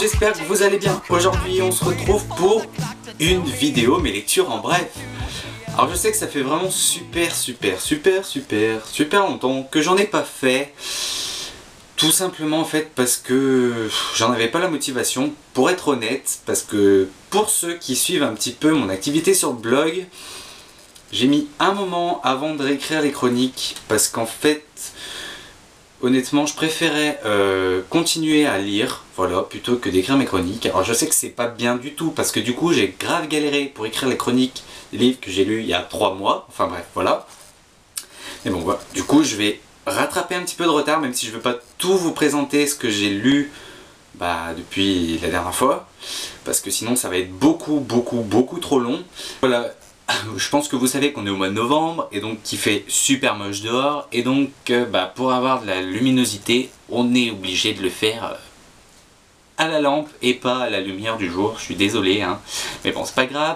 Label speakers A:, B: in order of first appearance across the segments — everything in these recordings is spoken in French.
A: j'espère que vous allez bien. Aujourd'hui on se retrouve pour une vidéo, mes lectures en bref. Alors je sais que ça fait vraiment super longtemps que j'en ai pas fait. Tout simplement en fait parce que j'en avais pas la motivation, pour être honnête, parce que pour ceux qui suivent un petit peu mon activité sur le blog, j'ai mis un moment avant de réécrire les chroniques parce qu'en fait, honnêtement, je préférais continuer à lire, voilà, plutôt que d'écrire mes chroniques. Alors je sais que c'est pas bien du tout parce que du coup j'ai grave galéré pour écrire les chroniques des livres que j'ai lus il y a 3 mois, enfin bref, voilà. Mais bon, voilà, du coup je vais rattraper un petit peu de retard, même si je ne veux pas tout vous présenter ce que j'ai lu depuis la dernière fois, parce que sinon ça va être beaucoup trop long. Voilà, je pense que vous savez qu'on est au mois de novembre, et donc qu'il fait super moche dehors, et donc pour avoir de la luminosité, on est obligé de le faire à la lampe et pas à la lumière du jour. Je suis désolé, hein, mais bon, c'est pas grave.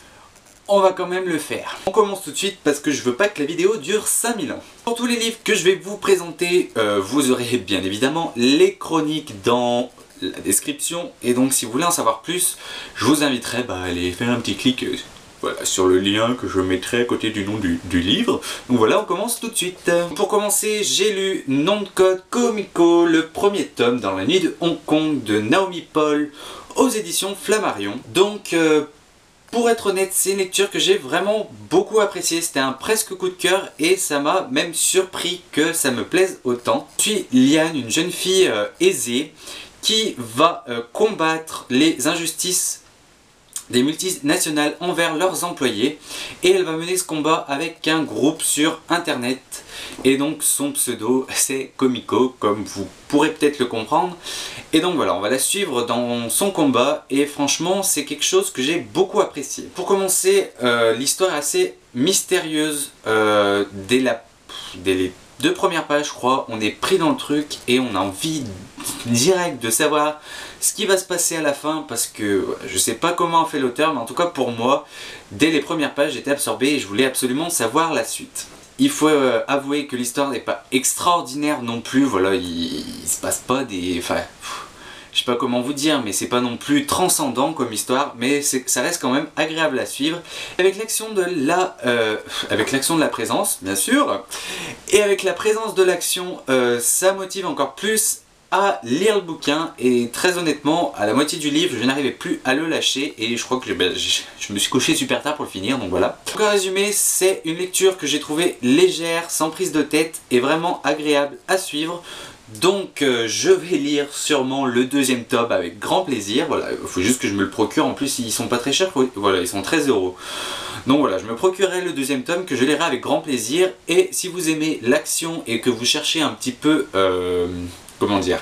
A: On va quand même le faire. On commence tout de suite parce que je veux pas que la vidéo dure 5000 ans. Pour tous les livres que je vais vous présenter, vous aurez bien évidemment les chroniques dans la description. Et donc si vous voulez en savoir plus, je vous inviterai à aller faire un petit clic voilà, sur le lien que je mettrai à côté du nom du livre. Donc voilà, on commence tout de suite. Pour commencer, j'ai lu Nom de code Komiko, le premier tome dans la nuit de Hong Kong de Naomi Paul aux éditions Flammarion. Donc pour être honnête, c'est une lecture que j'ai vraiment beaucoup appréciée. C'était un presque coup de cœur et ça m'a même surpris que ça me plaise autant. Je suis Liane, une jeune fille aisée qui va combattre les injustices des multinationales envers leurs employés, et elle va mener ce combat avec un groupe sur internet, et donc son pseudo c'est Komiko, comme vous pourrez peut-être le comprendre. Et donc voilà, on va la suivre dans son combat, et franchement c'est quelque chose que j'ai beaucoup apprécié. Pour commencer, l'histoire est assez mystérieuse. Dès les 2 premières pages, je crois, on est pris dans le truc et on a envie direct de savoir ce qui va se passer à la fin, parce que je sais pas comment a fait l'auteur, mais en tout cas pour moi, dès les premières pages j'étais absorbé et je voulais absolument savoir la suite. Il faut avouer que l'histoire n'est pas extraordinaire non plus, voilà, il se passe pas des... Enfin, je sais pas comment vous dire, mais c'est pas non plus transcendant comme histoire, mais ça reste quand même agréable à suivre, avec l'action de la présence, bien sûr, et avec la présence de l'action, ça motive encore plus à lire le bouquin, et très honnêtement, à la moitié du livre, je n'arrivais plus à le lâcher, et je crois que je me suis couché super tard pour le finir, donc voilà. Donc en résumé, c'est une lecture que j'ai trouvée légère, sans prise de tête, et vraiment agréable à suivre. Donc je vais lire sûrement le 2e tome avec grand plaisir. Voilà, il faut juste que je me le procure, en plus ils sont pas très chers, voilà, ils sont 13 €. Donc voilà, je me procurerai le 2e tome que je lirai avec grand plaisir. Et si vous aimez l'action et que vous cherchez un petit peu, comment dire,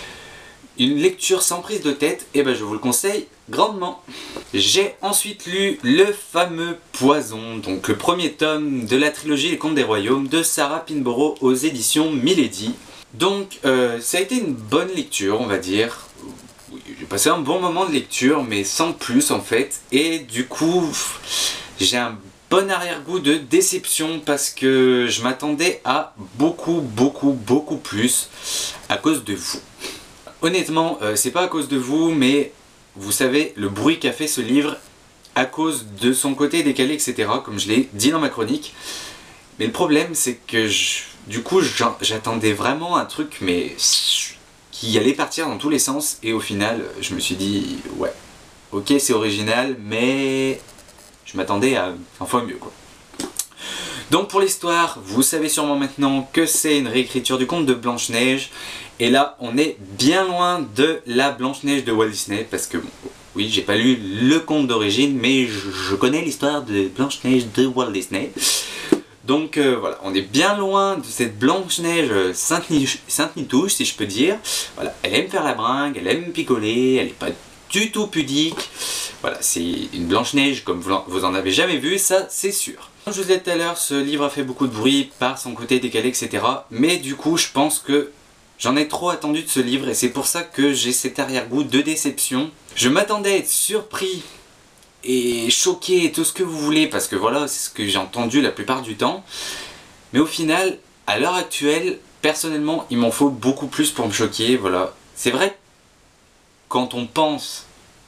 A: une lecture sans prise de tête, et je vous le conseille grandement. J'ai ensuite lu le fameux Poison, donc le 1er tome de la trilogie Les Contes des Royaumes de Sarah Pinborough aux éditions Milady. Donc ça a été une bonne lecture, on va dire. Oui, j'ai passé un bon moment de lecture, mais sans plus en fait. Et du coup, j'ai un bon arrière-goût de déception parce que je m'attendais à beaucoup plus à cause de vous. Honnêtement, c'est pas à cause de vous, mais vous savez le bruit qu'a fait ce livre à cause de son côté décalé, etc. Comme je l'ai dit dans ma chronique. Mais le problème, c'est que du coup, j'attendais vraiment un truc, mais qui allait partir dans tous les sens. Et au final, je me suis dit, ouais, ok, c'est original, mais je m'attendais à un fois mieux, quoi. Donc pour l'histoire, vous savez sûrement maintenant que c'est une réécriture du conte de Blanche-Neige. Et là, on est bien loin de la Blanche-Neige de Walt Disney, parce que, bon, oui, j'ai pas lu le conte d'origine, mais je connais l'histoire de Blanche-Neige de Walt Disney. Donc voilà, on est bien loin de cette Blanche-Neige Sainte-Nitouche, si je peux dire. Voilà, elle aime faire la bringue, elle aime picoler, elle n'est pas du tout pudique. Voilà, c'est une Blanche-Neige comme vous en avez jamais vu, ça c'est sûr. Comme je vous disais tout à l'heure, ce livre a fait beaucoup de bruit par son côté décalé, etc. Mais du coup, je pense que j'en ai trop attendu de ce livre, et c'est pour ça que j'ai cet arrière-goût de déception. Je m'attendais à être surpris et choqué et tout ce que vous voulez, parce que voilà, c'est ce que j'ai entendu la plupart du temps. Mais au final, à l'heure actuelle, personnellement, il m'en faut beaucoup plus pour me choquer, voilà. C'est vrai quand on pense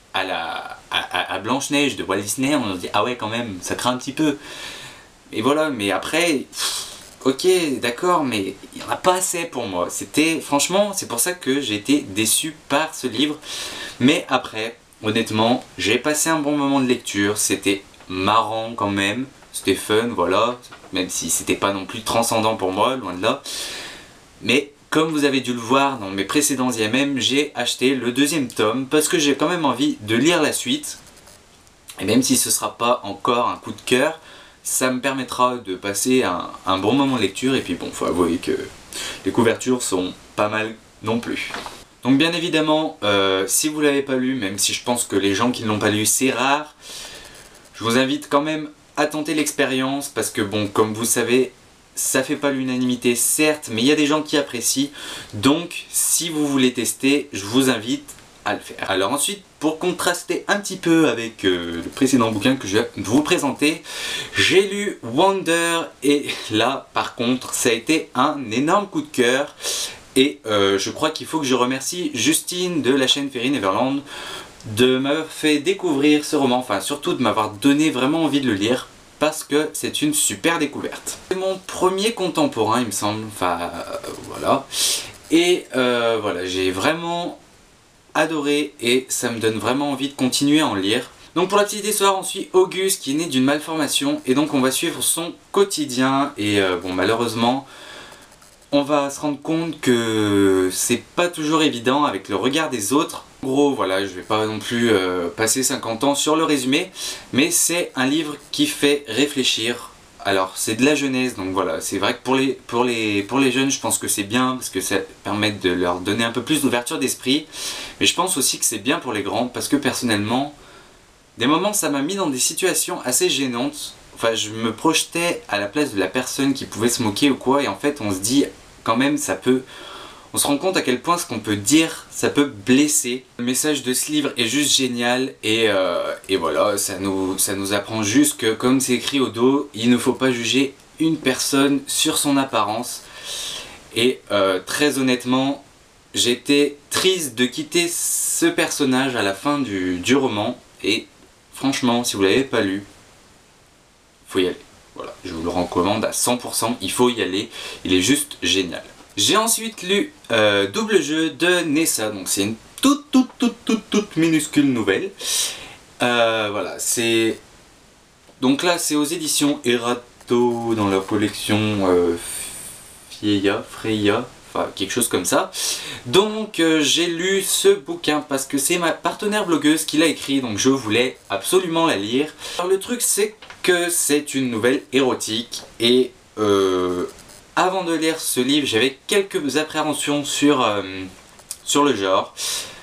A: à Blanche-Neige de Walt Disney, on se dit ah ouais quand même, ça craint un petit peu. Et voilà, mais après, ok, d'accord, mais il n'y en a pas assez pour moi. Franchement, c'est pour ça que j'ai été déçu par ce livre. Mais après, honnêtement, j'ai passé un bon moment de lecture, c'était marrant quand même, c'était fun, voilà, même si c'était pas non plus transcendant pour moi, loin de là. Mais comme vous avez dû le voir dans mes précédents IMM, j'ai acheté le deuxième tome parce que j'ai quand même envie de lire la suite. Et même si ce ne sera pas encore un coup de cœur, ça me permettra de passer un bon moment de lecture. Et puis bon, faut avouer que les couvertures sont pas mal non plus. Donc bien évidemment, si vous ne l'avez pas lu, même si je pense que les gens qui ne l'ont pas lu, c'est rare, je vous invite quand même à tenter l'expérience parce que bon, comme vous savez, ça fait pas l'unanimité certes, mais il y a des gens qui apprécient. Donc si vous voulez tester, je vous invite à le faire. Alors ensuite, pour contraster un petit peu avec le précédent bouquin que je vais vous présenter, j'ai lu Wonder et là par contre ça a été un énorme coup de cœur. Et je crois qu'il faut que je remercie Justine de la chaîne Fairy Neverland de m'avoir fait découvrir ce roman, enfin surtout de m'avoir donné vraiment envie de le lire parce que c'est une super découverte. C'est mon premier contemporain il me semble, enfin voilà. Et voilà, j'ai vraiment adoré et ça me donne vraiment envie de continuer à en lire. Donc pour la petite histoire, on suit Auguste qui est né d'une malformation et donc on va suivre son quotidien et bon malheureusement on va se rendre compte que c'est pas toujours évident avec le regard des autres. En gros, voilà, je vais pas non plus passer 50 ans sur le résumé, mais c'est un livre qui fait réfléchir. Alors, c'est de la jeunesse, donc voilà, c'est vrai que pour les jeunes, je pense que c'est bien, parce que ça permet de leur donner un peu plus d'ouverture d'esprit. Mais je pense aussi que c'est bien pour les grands, parce que personnellement, des moments, ça m'a mis dans des situations assez gênantes. Enfin, je me projetais à la place de la personne qui pouvait se moquer ou quoi, et en fait, on se dit quand même, ça peut... On se rend compte à quel point ce qu'on peut dire, ça peut blesser. Le message de ce livre est juste génial, et voilà, ça nous apprend juste que, comme c'est écrit au dos, il ne faut pas juger une personne sur son apparence. Et très honnêtement, j'étais triste de quitter ce personnage à la fin du roman, et franchement, si vous ne l'avez pas lu, faut y aller. Voilà, je vous le recommande à 100%, il faut y aller, il est juste génial. J'ai ensuite lu Double Jeu de Nessa, donc c'est une toute minuscule nouvelle. Voilà, c'est... Donc là, c'est aux éditions Erato dans leur collection Freya, enfin quelque chose comme ça. Donc j'ai lu ce bouquin parce que c'est ma partenaire blogueuse qui l'a écrit, donc je voulais absolument la lire. Alors le truc c'est que c'est une nouvelle érotique et avant de lire ce livre j'avais quelques appréhensions sur le genre.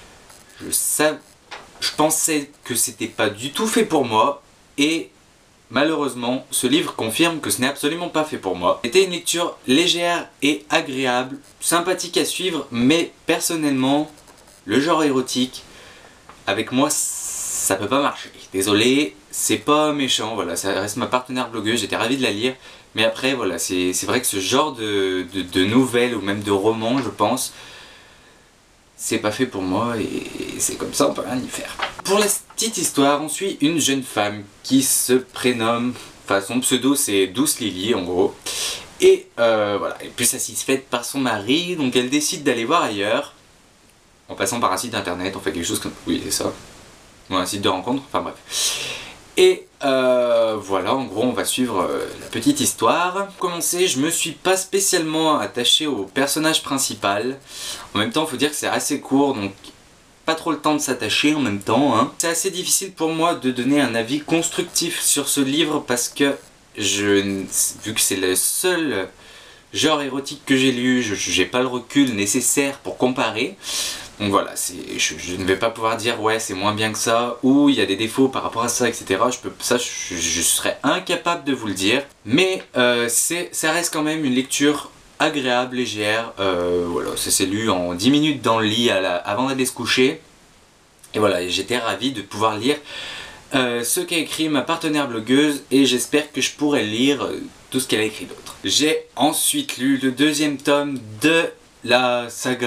A: Je pensais que c'était pas du tout fait pour moi et malheureusement, ce livre confirme que ce n'est absolument pas fait pour moi. C'était une lecture légère et agréable, sympathique à suivre, mais personnellement, le genre érotique, avec moi, ça peut pas marcher. Désolé, c'est pas méchant, voilà, ça reste ma partenaire blogueuse, j'étais ravi de la lire, mais après, voilà, c'est vrai que ce genre de nouvelles ou même de romans, je pense, c'est pas fait pour moi et c'est comme ça, on peut rien y faire. Pour la petite histoire, on suit une jeune femme qui se prénomme, enfin son pseudo c'est Douce Lily en gros. Et voilà, elle est plus satisfaite par son mari, donc elle décide d'aller voir ailleurs. En passant par un site internet, on fait quelque chose comme... Oui c'est ça. Ou un site de rencontre, enfin bref. Et voilà, en gros on va suivre la petite histoire. Pour commencer, je me suis pas spécialement attaché au personnage principal. En même temps, il faut dire que c'est assez court, donc pas trop le temps de s'attacher en même temps. Hein. C'est assez difficile pour moi de donner un avis constructif sur ce livre parce que vu que c'est le seul genre érotique que j'ai lu, j'ai pas le recul nécessaire pour comparer. Donc voilà, je ne vais pas pouvoir dire ouais c'est moins bien que ça, ou il y a des défauts par rapport à ça, etc. Je serais incapable de vous le dire. Mais ça reste quand même une lecture agréable, légère. Voilà, ça s'est lu en 10 minutes dans le lit avant d'aller se coucher. Et voilà, j'étais ravi de pouvoir lire ce qu'a écrit ma partenaire blogueuse, et j'espère que je pourrai lire tout ce qu'elle a écrit d'autre. J'ai ensuite lu le deuxième tome de la saga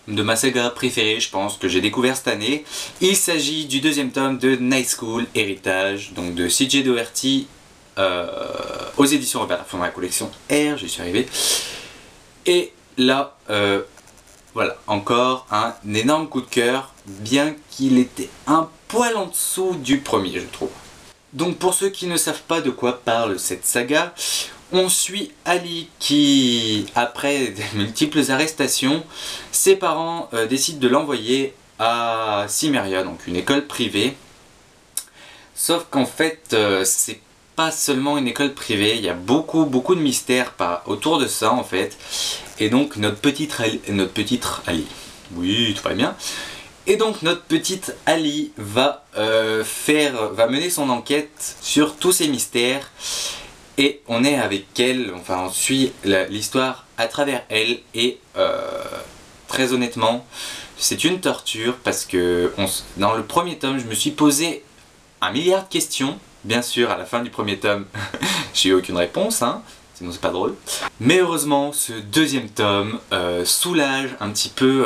A: de ma saga préférée, je pense, que j'ai découvert cette année. Il s'agit du deuxième tome de Night School Héritage, donc de CJ Doherty aux éditions Robert Laffont dans la collection R, j'y suis arrivé. Et là, voilà, encore un énorme coup de cœur, bien qu'il était un poil en dessous du premier, je trouve. Donc pour ceux qui ne savent pas de quoi parle cette saga, on suit Ali qui, après de multiples arrestations, ses parents décident de l'envoyer à Cimmeria, donc une école privée. Sauf qu'en fait, c'est pas seulement une école privée, il y a beaucoup de mystères autour de ça en fait. Et donc notre petite Ali, oui tout va bien. Et donc notre petite Ali va mener son enquête sur tous ces mystères. Et on est avec elle, enfin on suit l'histoire à travers elle. Et très honnêtement, c'est une torture parce que dans le premier tome, je me suis posé 1 milliard de questions. Bien sûr, à la fin du premier tome, j'ai eu aucune réponse, hein, sinon c'est pas drôle. Mais heureusement, ce deuxième tome soulage un petit peu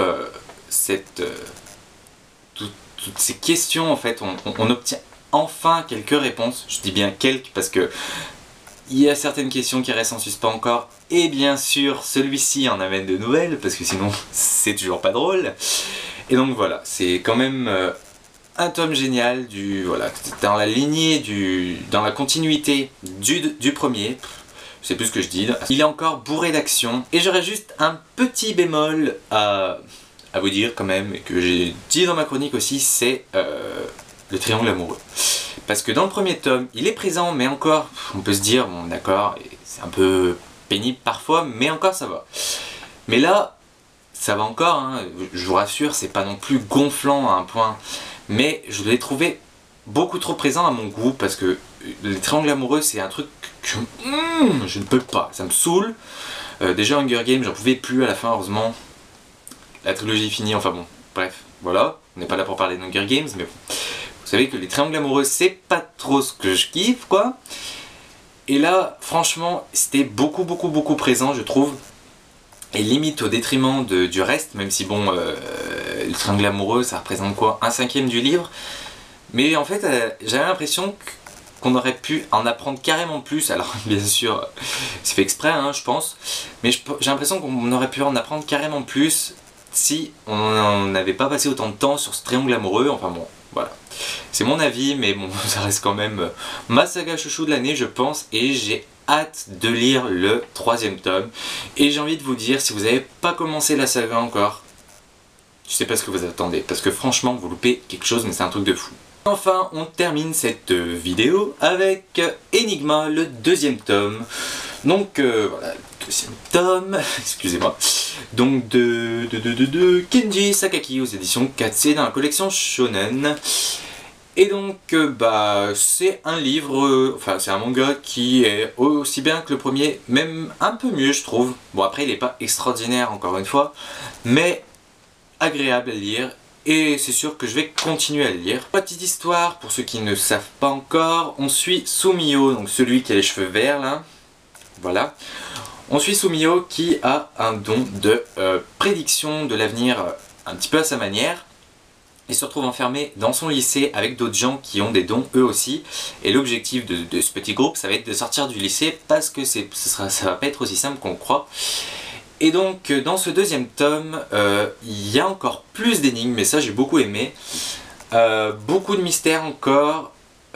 A: toutes ces questions. En fait, on obtient enfin quelques réponses. Je dis bien quelques parce que il y a certaines questions qui restent en suspens encore. Et bien sûr, celui-ci en amène de nouvelles parce que sinon c'est toujours pas drôle. Et donc voilà, c'est quand même un tome génial, voilà, dans la lignée, dans la continuité du premier. Je sais plus ce que je dis. Il est encore bourré d'action. Et j'aurais juste un petit bémol à vous dire quand même, et que j'ai dit dans ma chronique aussi, c'est le triangle amoureux. Parce que dans le premier tome, il est présent, mais encore, on peut se dire, bon d'accord, c'est un peu pénible parfois, mais encore ça va. Mais là, ça va encore, hein, je vous rassure, c'est pas non plus gonflant à un point. Mais je l'ai trouvé beaucoup trop présent à mon goût, parce que les triangles amoureux, c'est un truc que je ne peux pas, ça me saoule. Déjà Hunger Games, j'en pouvais plus à la fin, heureusement. La trilogie est finie, enfin bon, bref, voilà. On n'est pas là pour parler de Hunger Games, mais bon. Vous savez que les triangles amoureux, c'est pas trop ce que je kiffe, quoi. Et là, franchement, c'était beaucoup présent, je trouve. Et limite au détriment du reste, même si bon, le triangle amoureux, ça représente quoi, 1/5 du livre. Mais en fait, j'avais l'impression qu'on aurait pu en apprendre carrément plus. Alors, bien sûr, c'est fait exprès, hein, je pense. Mais j'ai l'impression qu'on aurait pu en apprendre carrément plus si on n'avait pas passé autant de temps sur ce triangle amoureux. Enfin bon, voilà. C'est mon avis, mais bon, ça reste quand même ma saga chouchou de l'année, je pense. Et j'ai hâte de lire le 3e tome. Et j'ai envie de vous dire, si vous n'avez pas commencé la saga encore, je sais pas ce que vous attendez, parce que franchement, vous loupez quelque chose, mais c'est un truc de fou. Enfin, on termine cette vidéo avec Enigma, le 2e tome. Donc, voilà, le 2e tome, excusez-moi. Donc, de Kenji Sakaki aux éditions Katsé dans la collection Shonen. Et donc, c'est un livre, enfin, c'est un manga qui est aussi bien que le premier, même un peu mieux, je trouve. Bon, après, il n'est pas extraordinaire, encore une fois, mais agréable à lire. Et c'est sûr que je vais continuer à le lire. Petite histoire, pour ceux qui ne savent pas encore, on suit Sumio, donc celui qui a les cheveux verts, là. Voilà. On suit Sumio qui a un don de prédiction de l'avenir un petit peu à sa manière. Il se retrouve enfermé dans son lycée avec d'autres gens qui ont des dons eux aussi. Et l'objectif de ce petit groupe, ça va être de sortir du lycée parce que ça va pas être aussi simple qu'on le croit. Et donc dans ce 2e tome, il y a encore plus d'énigmes, mais ça j'ai beaucoup aimé. Beaucoup de mystères encore.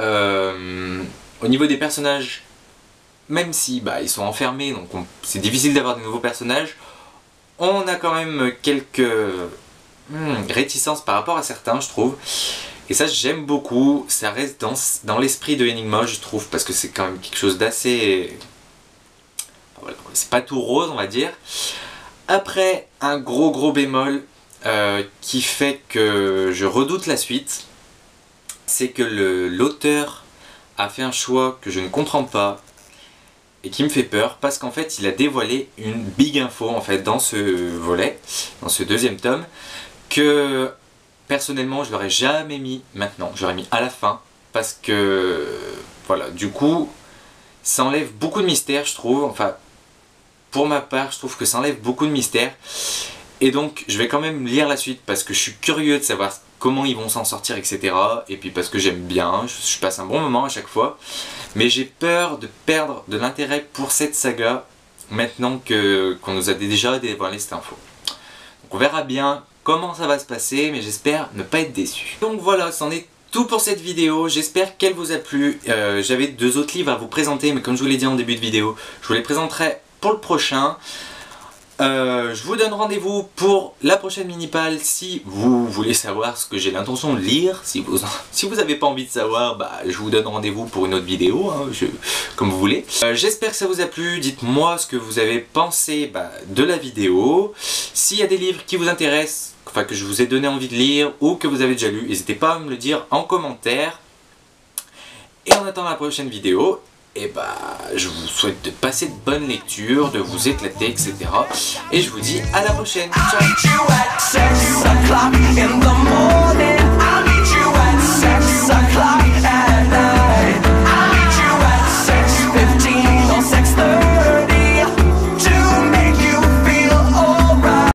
A: Au niveau des personnages, même si ils sont enfermés, donc c'est difficile d'avoir de nouveaux personnages, on a quand même quelques réticences par rapport à certains, je trouve. Et ça j'aime beaucoup, ça reste dans l'esprit de Enigma, je trouve, parce que c'est quand même quelque chose d'assez... Voilà, c'est pas tout rose, on va dire. Après, un gros bémol qui fait que je redoute la suite, c'est que l'auteur a fait un choix que je ne comprends pas et qui me fait peur, parce qu'en fait il a dévoilé une big info en fait dans ce volet, dans ce 2e tome, que personnellement je l'aurais jamais mis maintenant, je l'aurais mis à la fin, parce que voilà, du coup ça enlève beaucoup de mystère, je trouve. Enfin, pour ma part, je trouve que ça enlève beaucoup de mystère. Et donc je vais quand même lire la suite parce que je suis curieux de savoir comment ils vont s'en sortir, etc. Et puis parce que j'aime bien, je passe un bon moment à chaque fois. Mais j'ai peur de perdre de l'intérêt pour cette saga maintenant qu'on nous a déjà dévoilé cette info. Donc on verra bien comment ça va se passer, mais j'espère ne pas être déçu. Donc voilà, c'en est tout pour cette vidéo, j'espère qu'elle vous a plu. J'avais 2 autres livres à vous présenter, mais comme je vous l'ai dit en début de vidéo, je vous les présenterai pour le prochain. Je vous donne rendez-vous pour la prochaine mini-pal si vous voulez savoir ce que j'ai l'intention de lire. Si vous n'avez pas envie de savoir, bah, je vous donne rendez-vous pour une autre vidéo, hein, comme vous voulez. J'espère que ça vous a plu, dites-moi ce que vous avez pensé de la vidéo. S'il y a des livres qui vous intéressent, enfin que je vous ai donné envie de lire ou que vous avez déjà lu, n'hésitez pas à me le dire en commentaire. Et en attendant la prochaine vidéo, et je vous souhaite de passer de bonnes lectures, de vous éclater, etc. Et je vous dis à la prochaine. Ciao.